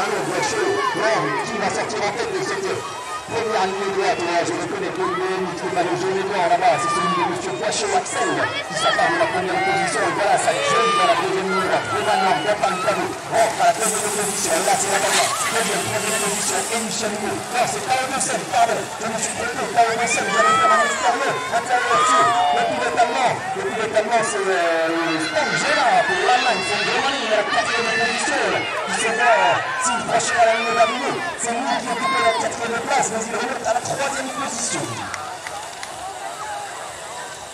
Allons, bien chaud. Qui va sortir en tête de cette première ligne droite? Je reconnais que le qui va le jaune et blanc là-bas. C'est celui de M. Poichot Axel qui s'appelle de la première position. Et voilà, ça jeune dans la deuxième ligne droite. Romain bien pas le cadeau. Rentre à la deuxième position. Et là, c'est la gagnante. Troisième position. Et Michel Hugo. Non, c'est Paolo Bessel, pardon. Je me suis trompé. Paolo Bessel, vous allez faire un extérieur. Intérieur sur le pilote allemand. Le pilote allemand, c'est Spangela pour l'Allemagne. C'est vraiment à la quatrième position. Il se voit s'il franchit à la ligne d'arrivée. C'est lui qui occupe la quatrième place, mais il remonte à la troisième position.